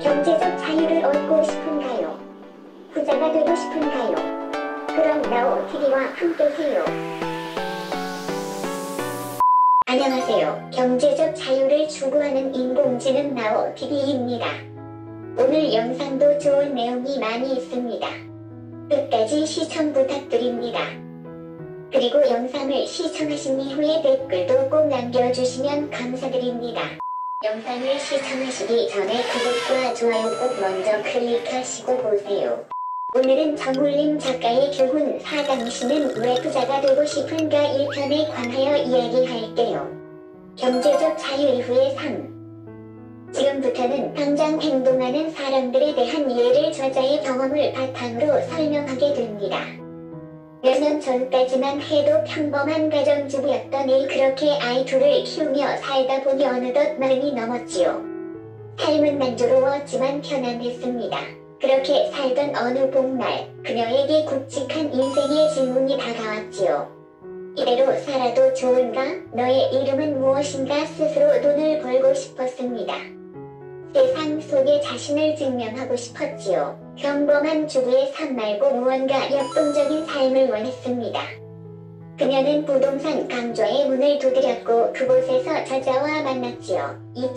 경제적 자유를 얻고 싶은가요? 부자가 되고 싶은가요? 그럼 나오TV와 함께해요. 안녕하세요. 경제적 자유를 추구하는 인공지능 나오TV입니다. 오늘 영상도 좋은 내용이 많이 있습니다. 끝까지 시청 부탁드립니다. 그리고 영상을 시청하신 이후에 댓글도 꼭 남겨주시면 감사드립니다. 영상을 시청하시기 전에 구독과 좋아요 꼭 먼저 클릭하시고 보세요. 오늘은 정울림 작가의 교훈 4당신은 왜 부자가 되고 싶은가 1편에 관하여 이야기할게요. 경제적 자유 이후의 삶. 지금부터는 당장 행동하는 사람들에 대한 예를 저자의 경험을 바탕으로 설명하게 됩니다. 몇 년 전까지만 해도 평범한 가정주부였던 애 그렇게 아이 둘을 키우며 살다 보니 어느덧 40이 넘었지요. 삶은 난조로웠지만 편안했습니다. 그렇게 살던 어느 복날 그녀에게 굵직한 인생의 질문이 다가왔지요. 이대로 살아도 좋은가? 너의 이름은 무엇인가? 스스로 돈을 벌고 싶었습니다. 세상 속에 자신을 증명하고 싶었지요. 평범한 주부의 삶 말고 무언가 역동적인 삶을 원했습니다. 그녀는 부동산 강좌의 문을 두드렸고 그곳에서 저자와 만났지요.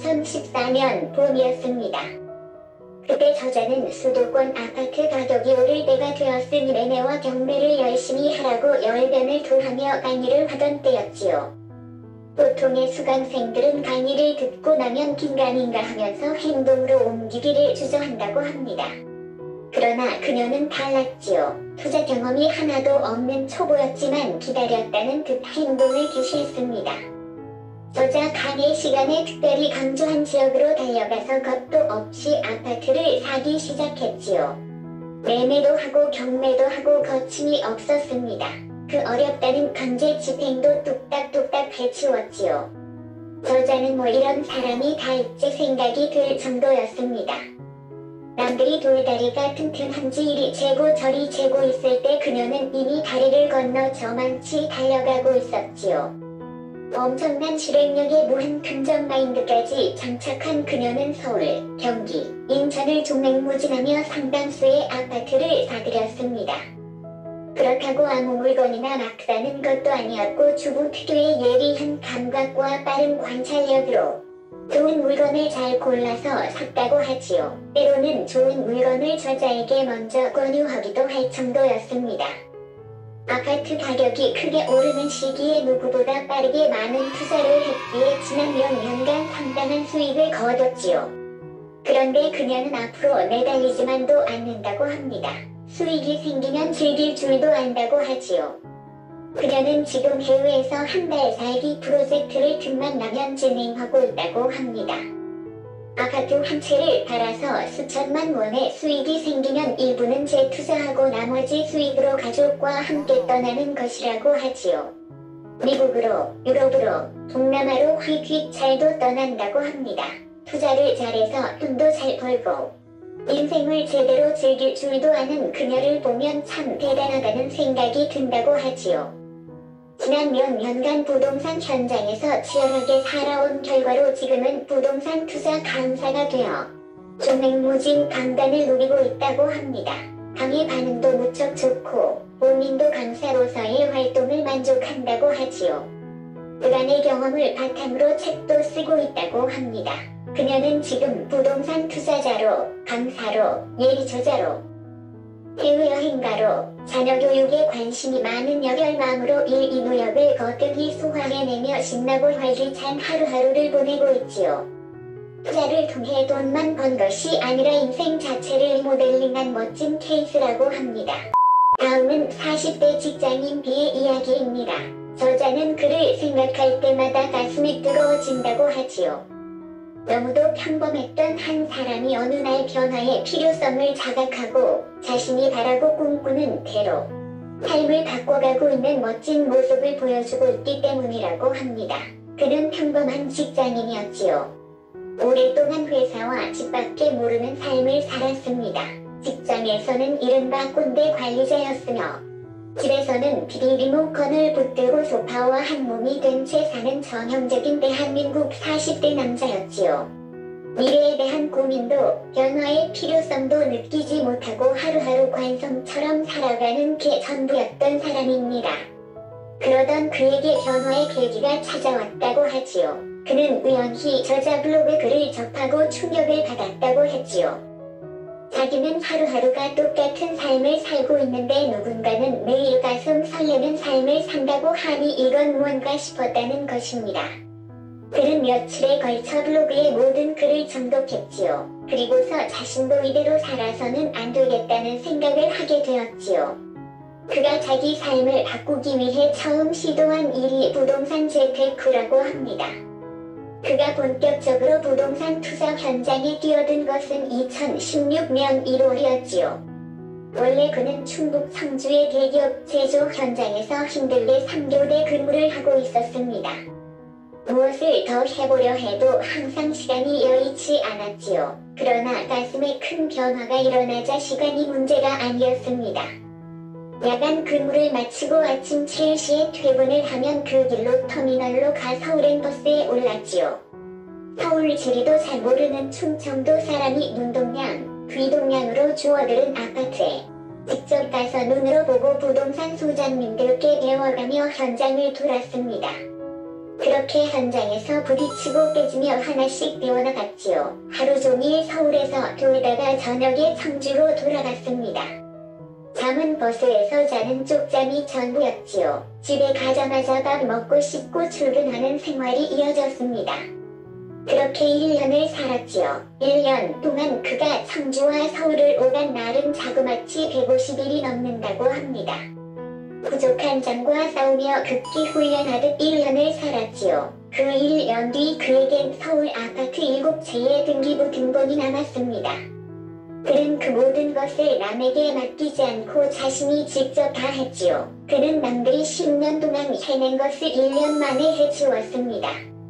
2014년 봄이었습니다. 그때 저자는 수도권 아파트 가격이 오를 때가 되었으니 매매와 경매를 열심히 하라고 열변을 토하며 강의를 하던 때였지요. 보통의 수강생들은 강의를 듣고 나면 긴가민가 하면서 행동으로 옮기기를 주저한다고 합니다. 그러나 그녀는 달랐지요. 투자 경험이 하나도 없는 초보였지만 기다렸다는 듯 행동을 개시했습니다. 저자 강의 시간에 특별히 강조한 지역으로 달려가서 겁도 없이 아파트를 사기 시작했지요. 매매도 하고 경매도 하고 거침이 없었습니다. 그 어렵다는 강제 집행도 뚝딱뚝딱 해치웠지요. 저자는 뭐 이런 사람이 다 있지 생각이 들 정도였습니다. 남들이 돌다리가 튼튼한지 이리 재고 저리 재고 있을 때 그녀는 이미 다리를 건너 저만치 달려가고 있었지요. 엄청난 실행력에 무한 긍정 마인드까지 장착한 그녀는 서울, 경기, 인천을 종횡무진하며 상당수의 아파트를 사들였습니다. 그렇다고 아무 물건이나 막 사는 것도 아니었고 주부 특유의 예리한 감각과 빠른 관찰력으로 좋은 물건을 잘 골라서 샀다고 하지요. 때로는 좋은 물건을 저자에게 먼저 권유하기도 할 정도였습니다. 아파트 가격이 크게 오르는 시기에 누구보다 빠르게 많은 투자를 했기에 지난 몇 년간 상당한 수익을 거뒀지요. 그런데 그녀는 앞으로 내달리지만도 않는다고 합니다. 수익이 생기면 즐길 줄도 안다고 하지요. 그녀는 지금 해외에서 한 달 살기 프로젝트를 틈만 나면 진행하고 있다고 합니다. 아파트 한 채를 팔아서 수천만 원의 수익이 생기면 일부는 재투자하고 나머지 수익으로 가족과 함께 떠나는 것이라고 하지요. 미국으로, 유럽으로, 동남아로 휙휙 잘도 떠난다고 합니다. 투자를 잘해서 돈도 잘 벌고 인생을 제대로 즐길 줄도 아는 그녀를 보면 참 대단하다는 생각이 든다고 하지요. 지난 몇 년간 부동산 현장에서 치열하게 살아온 결과로 지금은 부동산 투자 강사가 되어 종횡무진 강단을 누리고 있다고 합니다. 강의 반응도 무척 좋고 본인도 강사로서의 활동을 만족한다고 하지요. 그간의 경험을 바탕으로 책도 쓰고 있다고 합니다. 그녀는 지금 부동산 투자자로, 강사로, 예리 저자로, 해외여행가로, 자녀 교육에 관심이 많은 열혈마음으로 일이노력을 거듭이 소화해내며 신나고 활기찬 하루하루를 보내고 있지요. 투자를 통해 돈만 번 것이 아니라 인생 자체를 리모델링한 멋진 케이스라고 합니다. 다음은 40대 직장인 B의 이야기입니다. 저자는 그를 생각할 때마다 가슴이 뜨거워진다고 하지요. 너무도 평범했던 한 사람이 어느 날 변화의 필요성을 자각하고 자신이 바라고 꿈꾸는 대로 삶을 바꿔가고 있는 멋진 모습을 보여주고 있기 때문이라고 합니다. 그는 평범한 직장인이었지요. 오랫동안 회사와 집 밖에 모르는 삶을 살았습니다. 직장에서는 이른바 꼰대 관리자였으며 집에서는 TV 리모컨을 붙들고 소파와 한 몸이 된 채 사는 전형적인 대한민국 40대 남자였지요. 미래에 대한 고민도 변화의 필요성도 느끼지 못하고 하루하루 관성처럼 살아가는 게 전부였던 사람입니다. 그러던 그에게 변화의 계기가 찾아왔다고 하지요. 그는 우연히 저자 블로그 글을 접하고 충격을 받았다고 했지요. 자기는 하루하루가 똑같은 삶을 살고 있는데 누군가는 매일 가슴 설레는 삶을 산다고 하니 이건 뭔가 싶었다는 것입니다. 그는 며칠에 걸쳐 블로그의 모든 글을 정독했지요. 그리고서 자신도 이대로 살아서는 안 되겠다는 생각을 하게 되었지요. 그가 자기 삶을 바꾸기 위해 처음 시도한 일이 부동산 재테크라고 합니다. 그가 본격적으로 부동산 투자 현장에 뛰어든 것은 2016년 1월이었지요. 원래 그는 충북 성주의 대기업 제조 현장에서 힘들게 3교대 근무를 하고 있었습니다. 무엇을 더 해보려 해도 항상 시간이 여의치 않았지요. 그러나 가슴에 큰 변화가 일어나자 시간이 문제가 아니었습니다. 야간 근무를 마치고 아침 7시에 퇴근을 하면 그 길로 터미널로 가 서울행 버스에 올랐지요. 서울 지리도 잘 모르는 충청도 사람이 눈동양, 귀동양으로 주워들은 아파트에 직접 가서 눈으로 보고 부동산 소장님들께 배워가며 현장을 돌았습니다. 그렇게 현장에서 부딪히고 깨지며 하나씩 배워나갔지요. 하루 종일 서울에서 돌다가 저녁에 청주로 돌아갔습니다. 잠은 버스에서 자는 쪽잠이 전부였지요. 집에 가자마자 밥 먹고 씻고 출근하는 생활이 이어졌습니다. 그렇게 1년을 살았지요. 1년 동안 그가 청주와 서울을 오간 날은 자그마치 150일이 넘는다고 합니다. 부족한 잠과 싸우며 극기 훈련하듯 1년을 살았지요. 그 1년 뒤 그에겐 서울 아파트 7채의 등기부 등본이 남았습니다. 그는 그 모든 것을 남에게 맡기지 않고 자신이 직접 다 했지요. 그는 남들이 10년 동안 해낸 것을 1년 만에 해치웠습니다.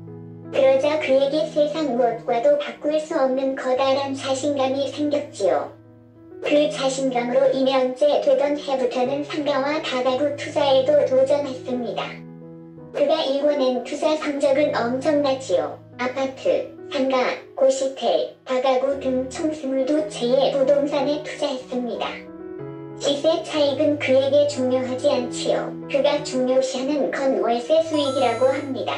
그러자 그에게 세상 무엇과도 바꿀 수 없는 커다란 자신감이 생겼지요. 그 자신감으로 2년째 되던 해부터는 상가와 다가구 투자에도 도전했습니다. 그가 일궈낸 투자 성적은 엄청났지요. 아파트, 상가, 고시텔, 다가구 등 총 22채의 부동산에 투자했습니다. 시세 차익은 그에게 중요하지 않지요. 그가 중요시하는 건 월세 수익이라고 합니다.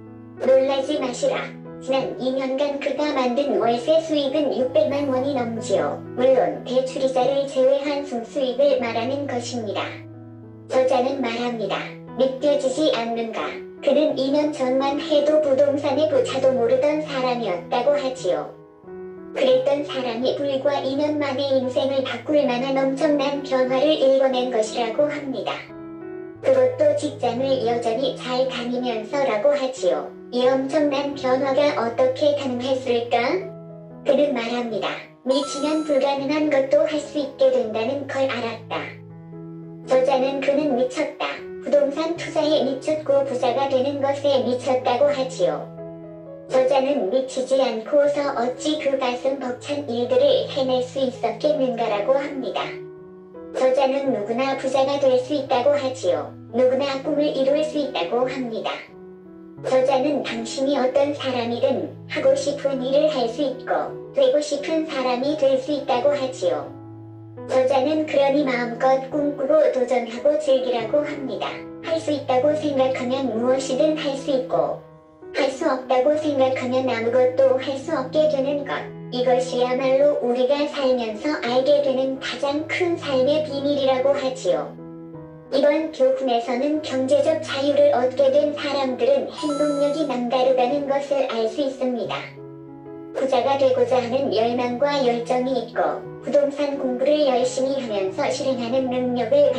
놀라지 마시라. 지난 2년간 그가 만든 월세 수익은 600만 원이 넘지요. 물론 대출이자를 제외한 순수익을 말하는 것입니다. 저자는 말합니다. 믿겨지지 않는가? 그는 2년 전만 해도 부동산의 부자도 모르던 사람이었다고 하지요. 그랬던 사람이 불과 2년 만에 인생을 바꿀 만한 엄청난 변화를 일궈낸 것이라고 합니다. 그것도 직장을 여전히 잘 다니면서라고 하지요. 이 엄청난 변화가 어떻게 가능했을까? 그는 말합니다. 미치면 불가능한 것도 할 수 있게 된다는 걸 알았다. 저자는 그는 미쳤다. 부동산 투자에 미쳤고 부자가 되는 것에 미쳤다고 하지요. 저자는 미치지 않고서 어찌 그 가슴 벅찬 일들을 해낼 수 있었겠는가라고 합니다. 저자는 누구나 부자가 될 수 있다고 하지요. 누구나 꿈을 이룰 수 있다고 합니다. 저자는 당신이 어떤 사람이든 하고 싶은 일을 할 수 있고 되고 싶은 사람이 될 수 있다고 하지요. 저자는 그러니 마음껏 꿈꾸고 도전하고 즐기라고 합니다. 할 수 있다고 생각하면 무엇이든 할 수 있고 할 수 없다고 생각하면 아무것도 할 수 없게 되는 것. 이것이야말로 우리가 살면서 알게 되는 가장 큰 삶의 비밀이라고 하지요. 이번 교훈에서는 경제적 자유를 얻게 된 사람들은 행동력이 남다르다는 것을 알 수 있습니다. 부자가 되고자 하는 열망과 열정이 있고 부동산 공부를 열심히 하면서 실행하는 능력을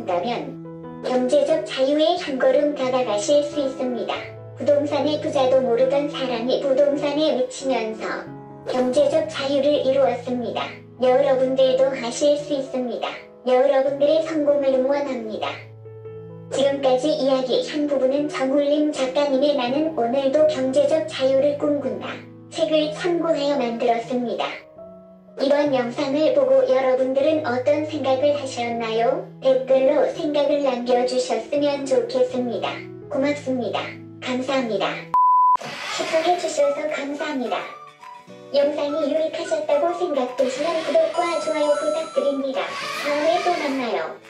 갖춘다면 경제적 자유에 한 걸음 다가가실 수 있습니다. 부동산의 부자도 모르던 사람이 부동산에 미치면서 경제적 자유를 이루었습니다. 여러분들도 하실 수 있습니다. 여러분들의 성공을 응원합니다. 지금까지 이야기 한 부분은 정울림 작가님의 나는 오늘도 경제적 자유를 꿈꾼다 책을 참고하여 만들었습니다. 이번 영상을 보고 여러분들은 어떤 생각을 하셨나요? 댓글로 생각을 남겨주셨으면 좋겠습니다. 고맙습니다. 감사합니다. 시청해주셔서 감사합니다. 영상이 유익하셨다고 생각되시면 구독과 좋아요 부탁드립니다. 다음에 또 만나요.